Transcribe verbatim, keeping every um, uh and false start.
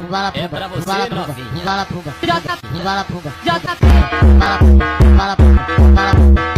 Embala É pumba, pra você, embala pumba, novinha. embala pumba, J P, embala pumba, J P, embala pumba, embala pumba, embala pumba.